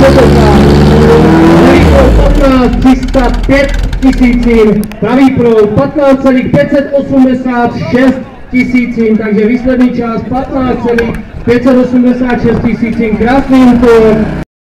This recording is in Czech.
15 305 tisícin, pravý proud 15,586 tisícin, takže výsledný čas 15,586 tisícin, krásný útok.